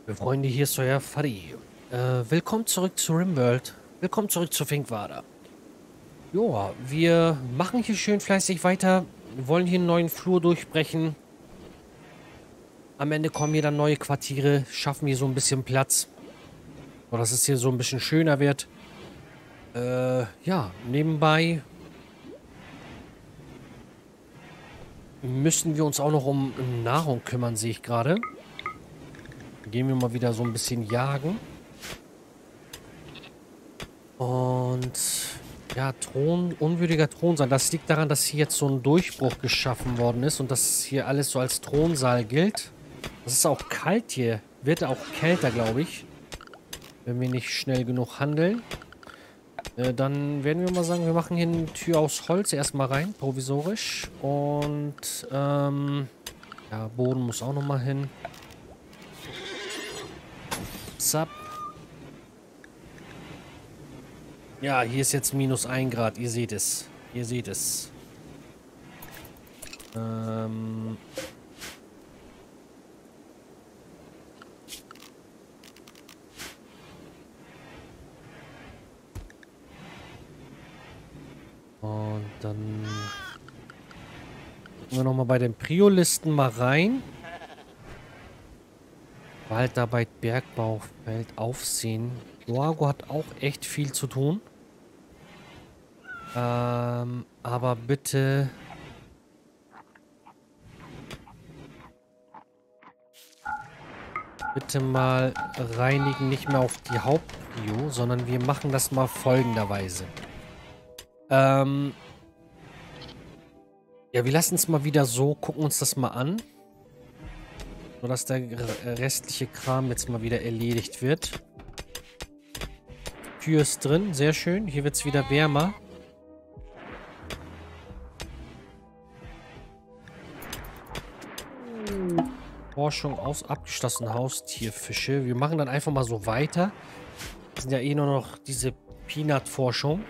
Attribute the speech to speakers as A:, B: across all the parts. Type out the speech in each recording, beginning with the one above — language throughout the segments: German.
A: Freunde, hier ist euer Fadi. Willkommen zurück zu Rimworld. Willkommen zurück zu Finkwada. Joa, wir machen hier schön fleißig weiter. Wir wollen hier einen neuen Flur durchbrechen. Am Ende kommen hier dann neue Quartiere, schaffen hier so ein bisschen Platz. So, dass es hier so ein bisschen schöner wird. Ja, nebenbei müssen wir uns auch noch um Nahrung kümmern, sehe ich gerade. Gehen wir mal wieder so ein bisschen jagen. Und ja, unwürdiger Thronsaal. Das liegt daran, dass hier jetzt so ein Durchbruch geschaffen worden ist und dass hier alles so als Thronsaal gilt. Das ist auch kalt hier. Wird auch kälter, glaube ich. Wenn wir nicht schnell genug handeln. Dann werden wir mal sagen, wir machen hier eine Tür aus Holz erstmal rein, provisorisch. Und ja, Boden muss auch nochmal hin. Zap. Ja, hier ist jetzt minus 1 Grad. Ihr seht es. Ihr seht es. Und dann gucken wir nochmal bei den Prio-Listen mal rein. Waldarbeit, Bergbau, Feld, Aufsehen. Joago hat auch echt viel zu tun. Aber bitte... Bitte mal reinigen, nicht mehr auf die Hauptprio, sondern wir machen das mal folgenderweise. Ja, wir lassen es mal wieder so, gucken uns das mal an. Sodass der restliche Kram jetzt mal wieder erledigt wird. Tür ist drin, sehr schön. Hier wird es wieder wärmer. Forschung aus abgeschlossenen Haustierfische. Wir machen dann einfach mal so weiter. Das sind ja eh nur noch diese Peanut-Forschung.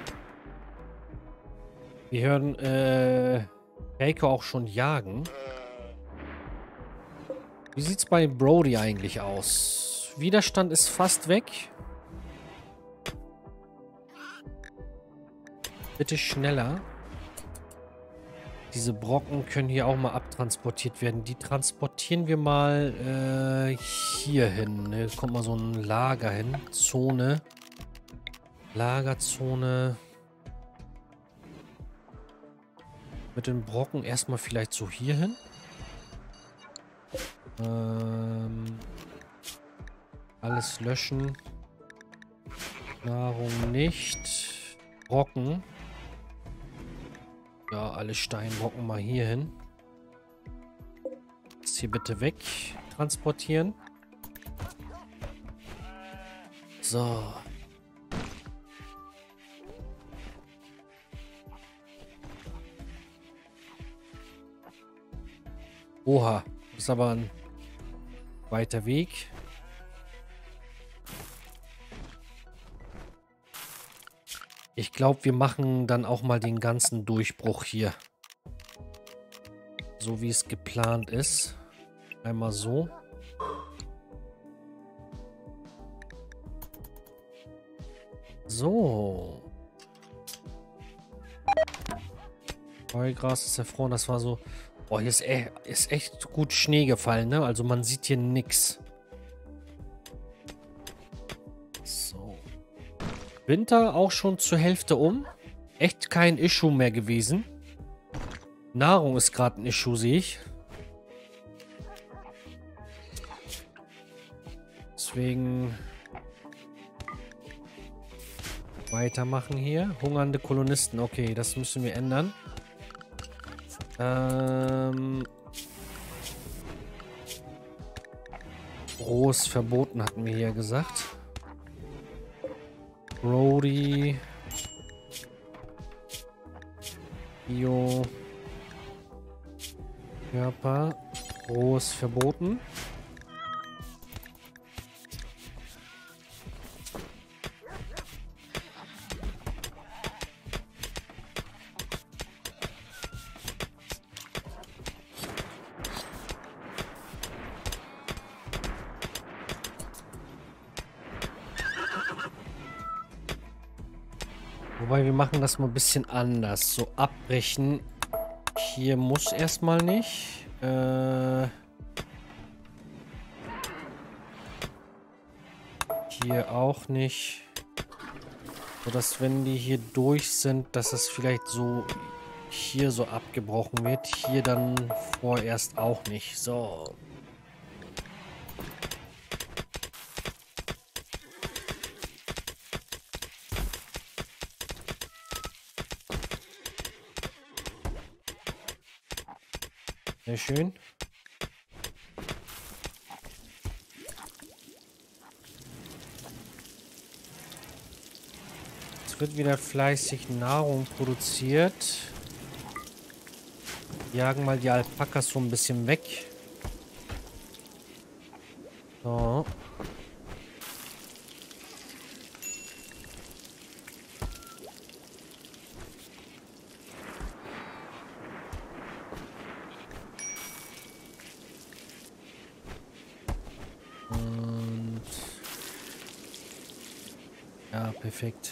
A: Wir hören Keiko auch schon jagen. Wie sieht es bei Brody eigentlich aus? Widerstand ist fast weg. Bitte schneller. Diese Brocken können hier auch mal abtransportiert werden. Die transportieren wir mal hier hin. Ne? Kommt mal so ein Lager hin. Zone. Lagerzone. Mit den Brocken erstmal vielleicht so hier hin. Alles löschen. Nahrung nicht. Brocken. Ja, alle Steinbrocken mal hier hin. Das hier bitte weg transportieren. So. Oha, das ist aber ein weiter Weg. Ich glaube, wir machen dann auch mal den ganzen Durchbruch hier. So wie es geplant ist. Einmal so. So. Heugras ist erfroren. Das war so... Oh, hier ist echt gut Schnee gefallen, ne? Also man sieht hier nichts. So. Winter auch schon zur Hälfte um. Echt kein Issue mehr gewesen. Nahrung ist gerade ein Issue, sehe ich. Deswegen weitermachen hier. Hungernde Kolonisten. Okay, das müssen wir ändern. Rohes verboten, hatten wir hier gesagt. Brody. Bio. Körper. Rohes verboten. Wobei, wir machen das mal ein bisschen anders. So abbrechen. Hier muss erstmal nicht. Hier auch nicht. Sodass, wenn die hier durch sind, dass es vielleicht so hier so abgebrochen wird. Hier dann vorerst auch nicht. So. Sehr schön. Es wird wieder fleißig Nahrung produziert. Jagen mal die Alpakas so ein bisschen weg. So. Und ja, perfekt.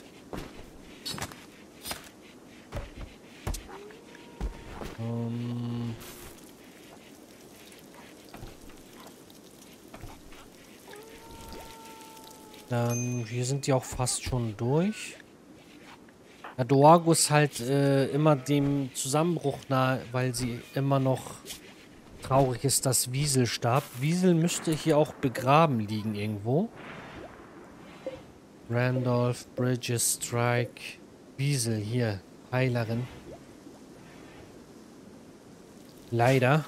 A: Dann, hier sind die auch fast schon durch. Ja, Doago ist halt immer dem Zusammenbruch nahe, weil sie immer noch traurig ist, dass Wiesel starb. Wiesel müsste hier auch begraben liegen irgendwo. Randolph, Bridges, Strike, Wiesel hier, Heilerin. Leider.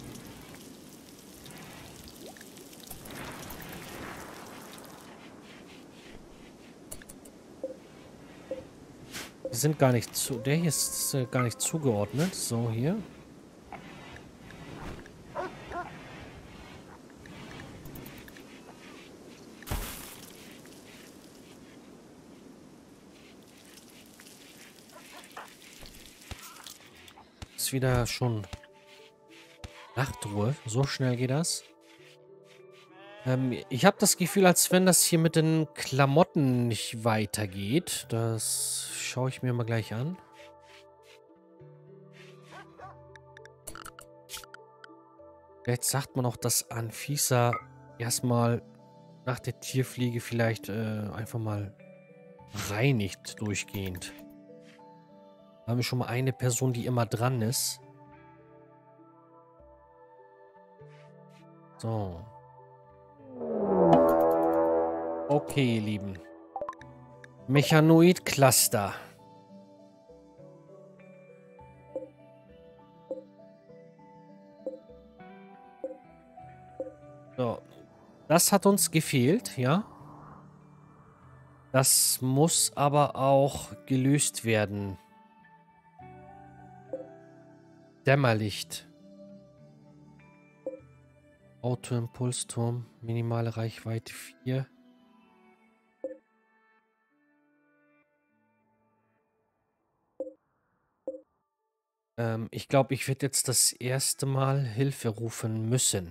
A: Die sind gar nicht zu. Der hier ist gar nicht zugeordnet. So, hier. Ist wieder schon Nachtruhe. So schnell geht das. Ich habe das Gefühl, als wenn das hier mit den Klamotten nicht weitergeht. Das schaue ich mir mal gleich an. Vielleicht sagt man auch, dass Anfisa erstmal nach der Tierpflege vielleicht einfach mal reinigt durchgehend. Da haben wir schon mal eine Person, die immer dran ist. So. Okay, ihr Lieben. Mechanoid-Cluster. So. Das hat uns gefehlt, ja. Das muss aber auch gelöst werden. Dämmerlicht. Autoimpulsturm. Minimale Reichweite 4. Ich glaube, ich werde jetzt das erste Mal Hilfe rufen müssen.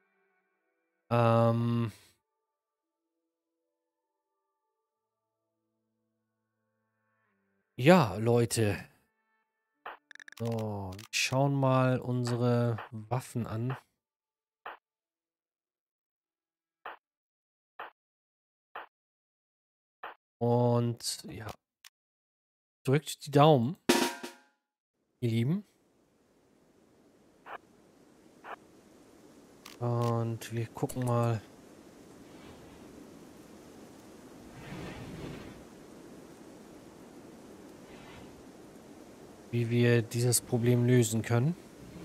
A: Ja, Leute. So, wir schauen mal unsere Waffen an. Und ja, drückt die Daumen, ihr Lieben. Und wir gucken mal. Wie wir dieses Problem lösen können.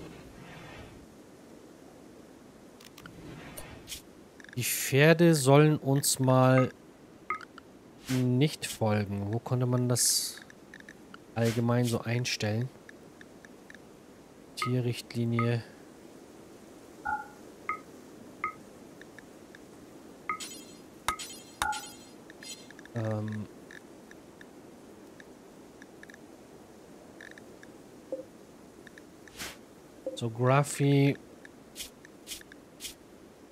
A: Die Pferde sollen uns mal nicht folgen. Wo konnte man das allgemein so einstellen? Tierrichtlinie. So, Graphy.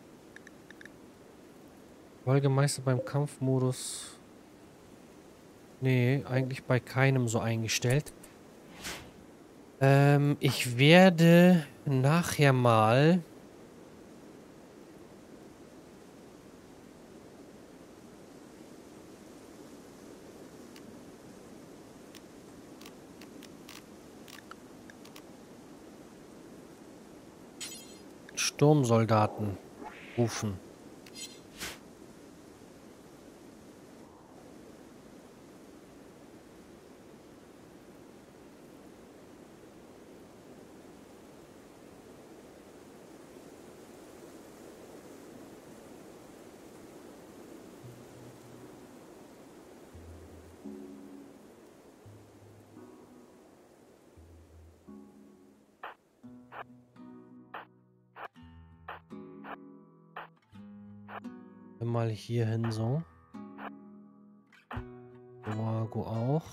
A: Folgemeister beim Kampfmodus. Nee, eigentlich bei keinem so eingestellt. Ich werde nachher mal... Sturmsoldaten rufen. Mal hier hin so. Wago auch.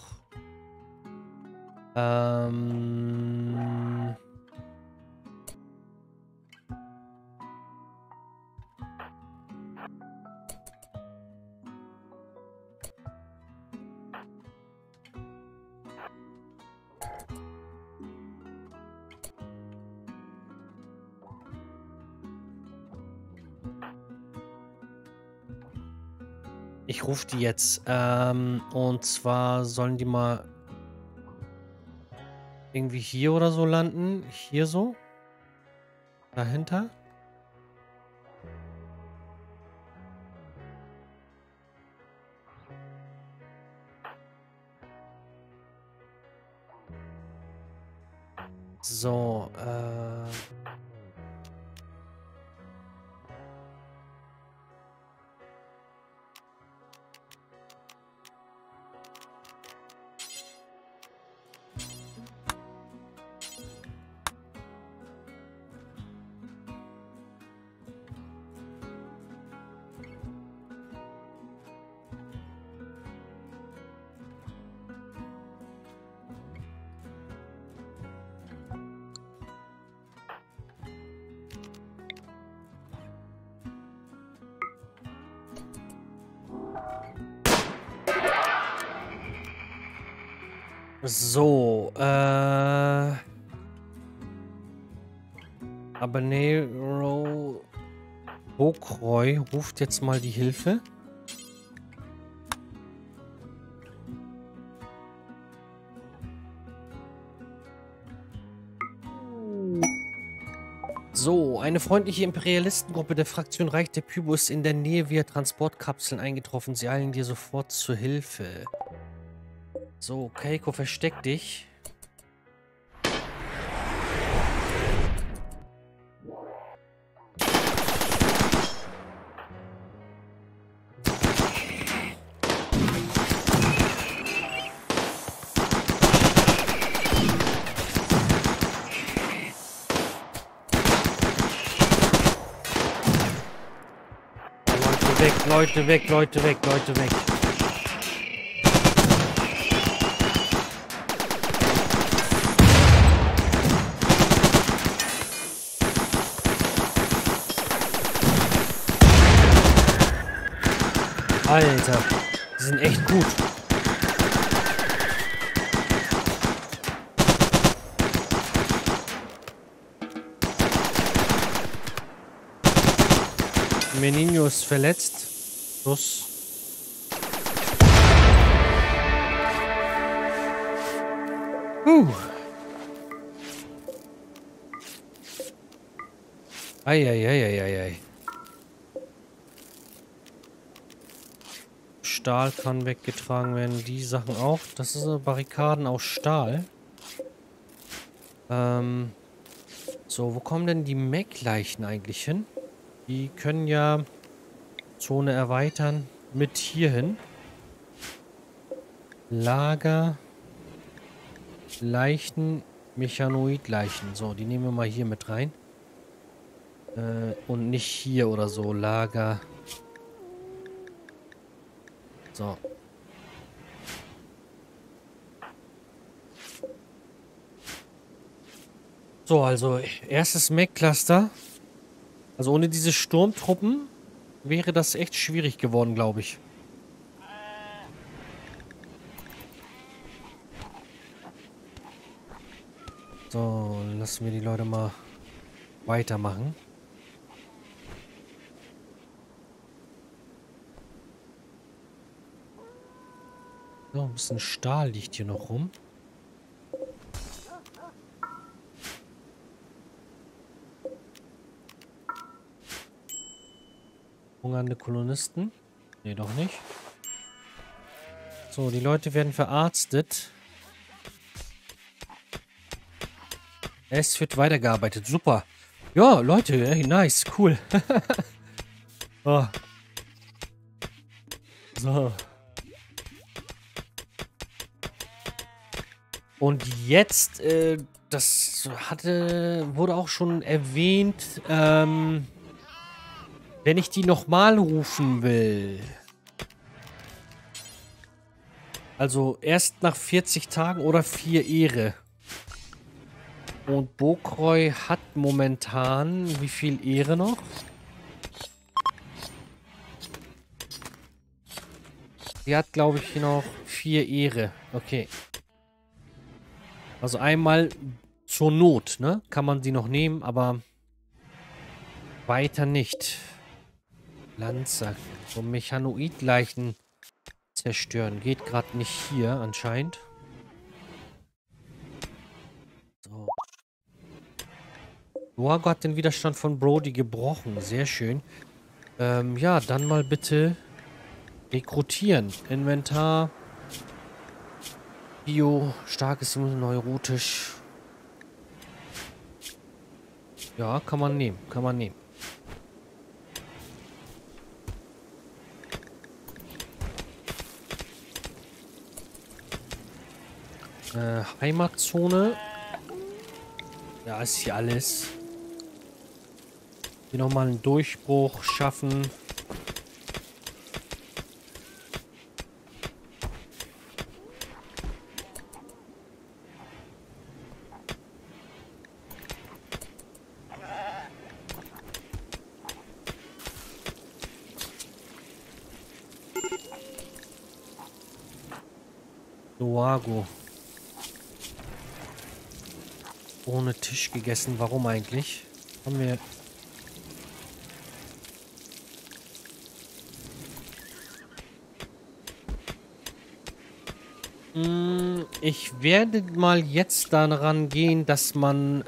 A: Ich rufe die jetzt. Und zwar sollen die mal irgendwie hier oder so landen. Hier so. Dahinter. So, So, Habanero Bokroy ruft jetzt mal die Hilfe. So, eine freundliche Imperialistengruppe der Fraktion Reich der Pybo ist in der Nähe via Transportkapseln eingetroffen. Sie eilen dir sofort zur Hilfe. So, Keiko, versteck dich. Leute weg, Leute weg, Leute weg. Alter, die sind echt gut. Menino ist verletzt. Los. Eieieiei. Stahl kann weggetragen werden. Die Sachen auch. Das sind Barrikaden aus Stahl. So, wo kommen denn die Mech-Leichen eigentlich hin? Die können ja Zone erweitern mit hierhin. Lager. Leichen. Mechanoid-Leichen. So, die nehmen wir mal hier mit rein. Und nicht hier oder so. Lager. So. So, also erstes Mech-Cluster. Also ohne diese Sturmtruppen wäre das echt schwierig geworden, glaube ich. So, lassen wir die Leute mal weitermachen. So, ein bisschen Stahl liegt hier noch rum. Hungernde Kolonisten. Nee, doch nicht. So, die Leute werden verarztet. Es wird weitergearbeitet. Super. Ja, Leute, ey, nice, cool. Oh. So. Und jetzt, das wurde auch schon erwähnt, wenn ich die nochmal rufen will. Also erst nach 40 Tagen oder 4 Ehre. Und Bokroi hat momentan wie viel Ehre noch? Sie hat, glaube ich, noch 4 Ehre. Okay. Also einmal zur Not, ne? Kann man sie noch nehmen, aber weiter nicht. Lanzer. So Mechanoid-Leichen zerstören. Geht gerade nicht hier anscheinend. So. Luago hat den Widerstand von Brody gebrochen. Sehr schön. Ja, dann mal bitte rekrutieren. Inventar. Bio. Starkes neurotisch. Ja, kann man nehmen. Kann man nehmen. Heimatzone. Ja, ist hier alles. Hier nochmal einen Durchbruch schaffen. Luago. Ohne Tisch gegessen. Warum eigentlich? Haben wir... Ich werde mal jetzt daran gehen, dass man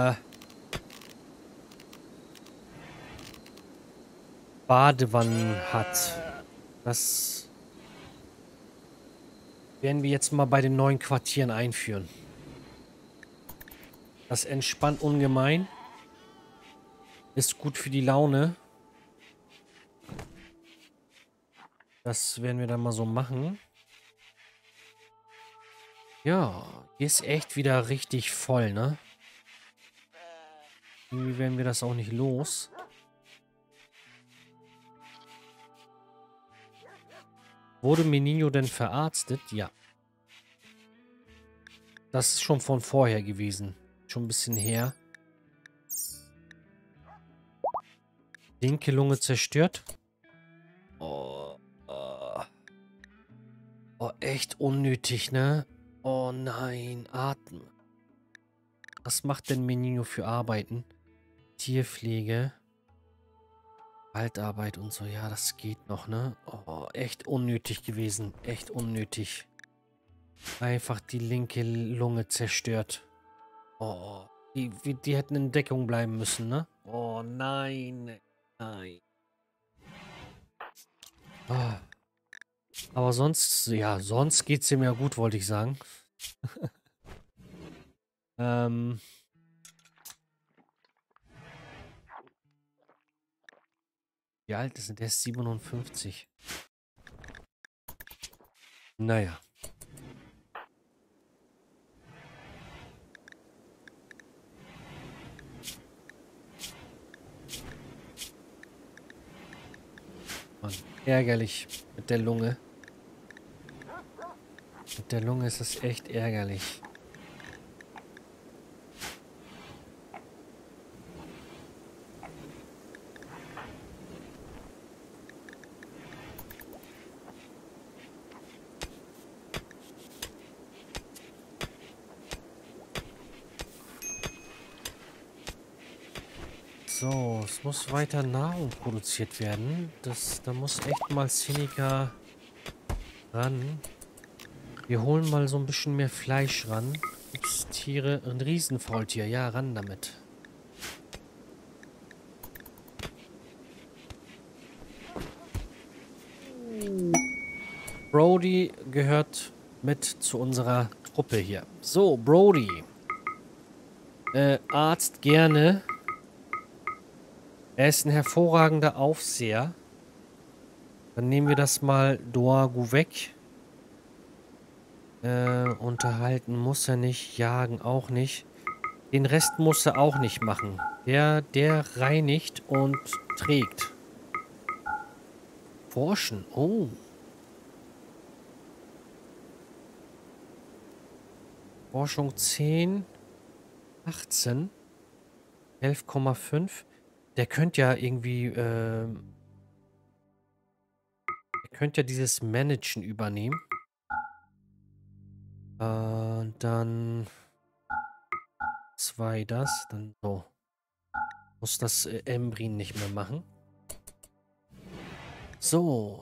A: Badewannen hat. Das werden wir jetzt mal bei den neuen Quartieren einführen. Das entspannt ungemein. Ist gut für die Laune. Das werden wir dann mal so machen. Ja, hier ist echt wieder richtig voll, ne? Irgendwie werden wir das auch nicht los. Wurde Menino denn verarztet? Ja. Das ist schon von vorher gewesen. Schon ein bisschen her. Linke Lunge zerstört. Oh, oh, echt unnötig, ne? Oh nein, atmen. Was macht denn Menino für Arbeiten? Tierpflege. Waldarbeit und so. Ja, das geht noch, ne? Oh, echt unnötig gewesen. Echt unnötig. Einfach die linke Lunge zerstört. Oh, die hätten in Deckung bleiben müssen, ne? Oh nein. Nein. Ah. Aber sonst, ja, sonst geht's ihm ja gut, wollte ich sagen. Wie alt ist denn der? Ist 57. Naja. Mann, ärgerlich mit der Lunge. Mit der Lunge ist es echt ärgerlich. So, es muss weiter Nahrung produziert werden. Da muss echt mal Seneca ran. Wir holen mal so ein bisschen mehr Fleisch ran. Gibt's Tiere? Ein Riesenfaultier. Ja, ran damit. Brody gehört mit zu unserer Truppe hier. So, Brody. Arzt gerne. Er ist ein hervorragender Aufseher. Dann nehmen wir das mal Doagu weg. Unterhalten muss er nicht, jagen auch nicht. Den Rest muss er auch nicht machen. Der reinigt und trägt. Forschen. Oh. Forschung 10. 18. 11,5. Der könnte ja irgendwie, der könnte ja dieses Managen übernehmen. Dann 2 das, dann so. Muss das Embrin nicht mehr machen. So.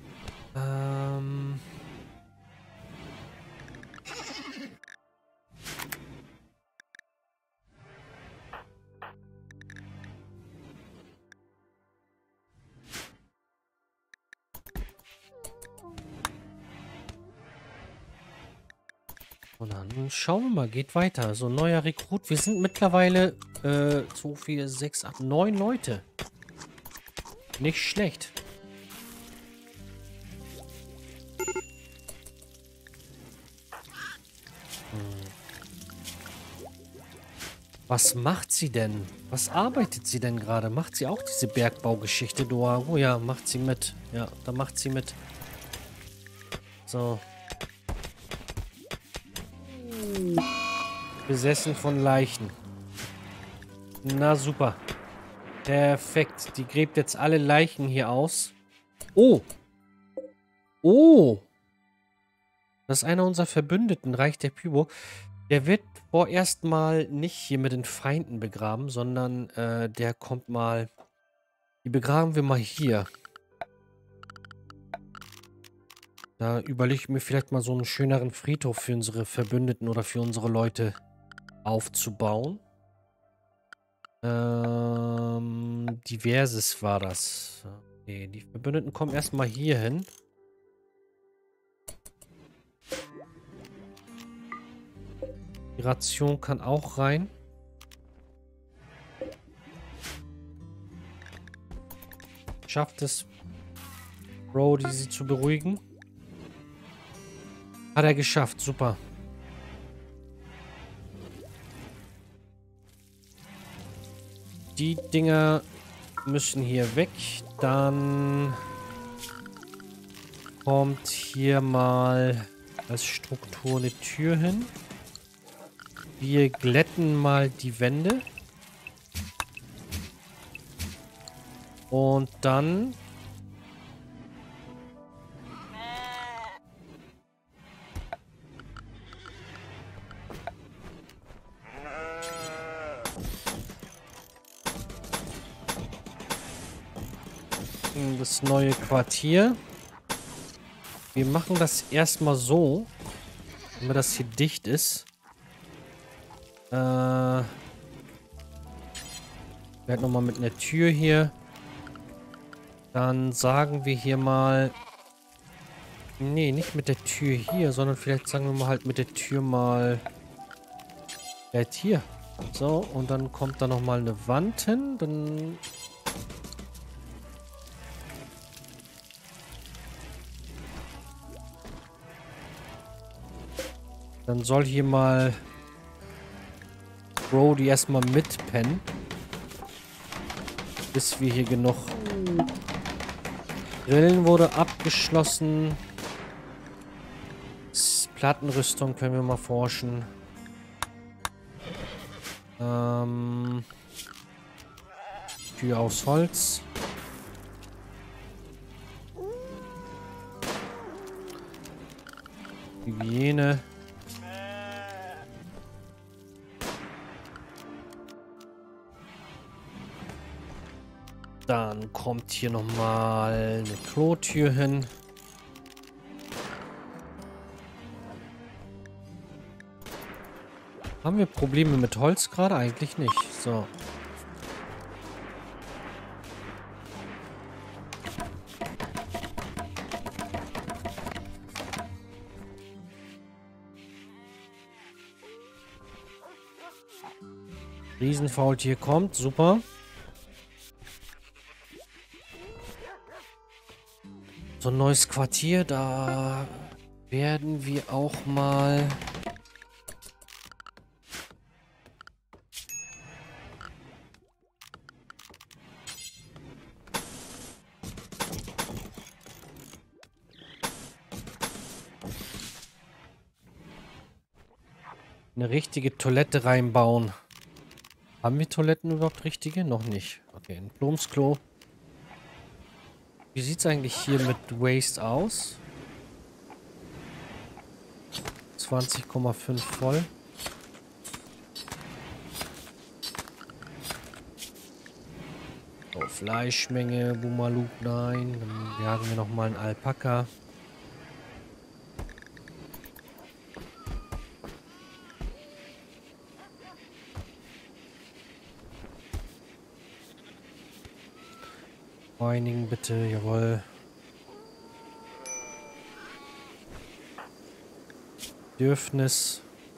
A: Und dann schauen wir mal, geht weiter. So, neuer Rekrut. Wir sind mittlerweile 2, 4, 6, 8, 9 Leute. Nicht schlecht. Was macht sie denn? Was arbeitet sie denn gerade? Macht sie auch diese Bergbaugeschichte, Doaru? Ja, macht sie mit. Ja, da macht sie mit. So. Besessen von Leichen. Na super. Perfekt. Die gräbt jetzt alle Leichen hier aus. Oh. Oh. Das ist einer unserer Verbündeten, Reich der Pybo. Der wird vorerst mal nicht hier mit den Feinden begraben, sondern der kommt mal... Die begraben wir mal hier. Da überlege ich mir vielleicht mal so einen schöneren Friedhof für unsere Verbündeten oder für unsere Leute aufzubauen. Diverses war das. Okay, die Verbündeten kommen erstmal hier hin. Die Ration kann auch rein. Schafft es, Brody sie zu beruhigen? Hat er geschafft, super. Die Dinger müssen hier weg. Dann kommt hier mal als Struktur eine Tür hin. Wir glätten mal die Wände. Und dann... das neue Quartier. Wir machen das erstmal so, wenn das hier dicht ist. Vielleicht nochmal mit einer Tür hier. Dann sagen wir hier mal... Nee, nicht mit der Tür hier, sondern vielleicht sagen wir mal halt mit der Tür mal... Vielleicht hier. So, und dann kommt da nochmal eine Wand hin. Dann soll hier mal... Brody erstmal mitpennen. Bis wir hier genug... Grillen wurde abgeschlossen. Plattenrüstung können wir mal forschen. Tür aus Holz. Hygiene. Dann kommt hier nochmal eine Klotür hin. Haben wir Probleme mit Holz gerade? Eigentlich nicht. So. Riesenfaultier kommt. Super. So ein neues Quartier. Da werden wir auch mal... eine richtige Toilette reinbauen. Haben wir Toiletten überhaupt richtige? Noch nicht. Okay, ein Plumpsklo. Wie sieht es eigentlich hier mit Waste aus? 20,5 voll. Oh, Fleischmenge, Bumaluk, nein. Dann jagen wir nochmal einen Alpaka. Mining bitte, jawohl. Bedürfnis.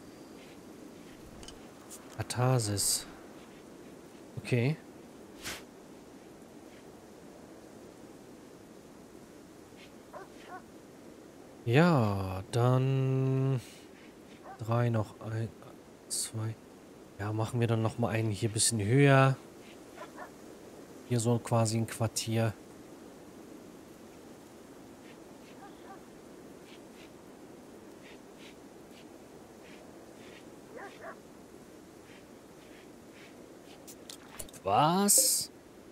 A: Katharsis. Okay. Ja, dann 3 noch. 1, 2. Ja, machen wir dann nochmal einen hier ein bisschen höher. Hier so quasi ein Quartier. Was?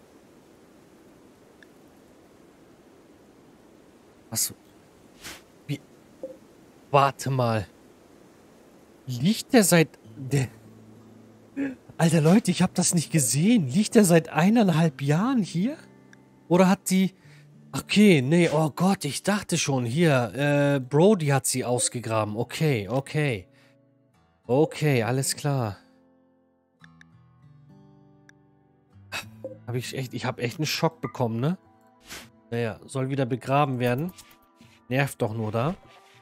A: Was? Wie? Warte mal. Liegt der seit... Alter Leute, ich habe das nicht gesehen. Liegt der seit 1,5 Jahren hier? Oder hat die... Okay, nee, oh Gott, ich dachte schon, hier, Brody hat sie ausgegraben. Okay, okay. Okay, alles klar. Ich habe echt einen Schock bekommen, ne? Naja, soll wieder begraben werden. Nervt doch nur da.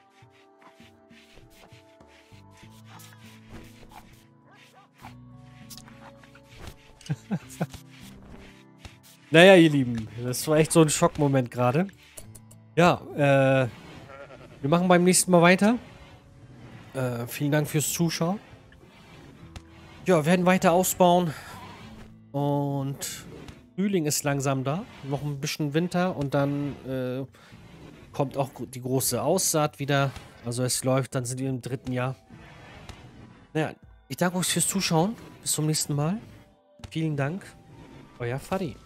A: Naja, ihr Lieben, das war echt so ein Schockmoment gerade. Ja, wir machen beim nächsten Mal weiter. Vielen Dank fürs Zuschauen. Ja, werden weiter ausbauen. Und Frühling ist langsam da. Noch ein bisschen Winter und dann kommt auch die große Aussaat wieder. Also es läuft, dann sind wir im 3. Jahr. Naja, ich danke euch fürs Zuschauen. Bis zum nächsten Mal. Vielen Dank. Euer Fadi.